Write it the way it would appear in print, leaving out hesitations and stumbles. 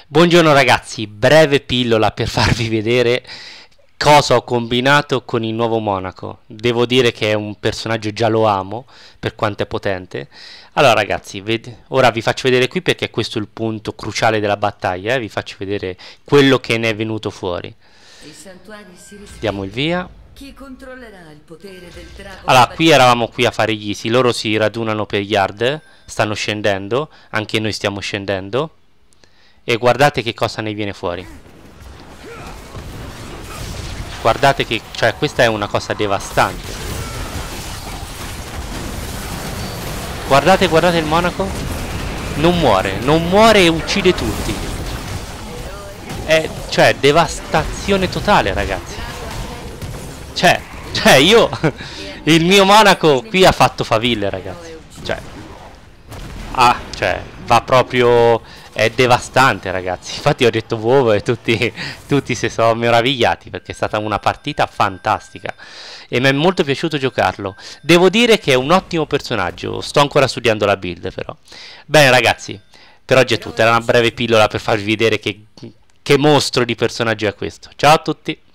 Buongiorno ragazzi, breve pillola per farvi vedere cosa ho combinato con il nuovo Monaco. Devo dire che è un personaggio, già lo amo per quanto è potente. Allora ragazzi, ora vi faccio vedere qui perché questo è il punto cruciale della battaglia, vi faccio vedere quello che ne è venuto fuori. Diamo il via. Chi controllerà il potere del drago? Allora, qui eravamo qui a fare gli easy, loro si radunano per yard, stanno scendendo, anche noi stiamo scendendo. E guardate che cosa ne viene fuori. Guardate che, cioè, questa è una cosa devastante. Guardate, guardate il Monaco. Non muore e uccide tutti. È, cioè, devastazione totale, ragazzi. Cioè, io il mio Monaco qui ha fatto faville, ragazzi. Cioè, va proprio. È devastante, ragazzi. Infatti ho detto wow e tutti si sono meravigliati perché è stata una partita fantastica e mi è molto piaciuto giocarlo. Devo dire che è un ottimo personaggio. Sto ancora studiando la build, però. Bene ragazzi, per oggi è tutto. Era una breve pillola per farvi vedere che mostro di personaggio è questo. Ciao a tutti.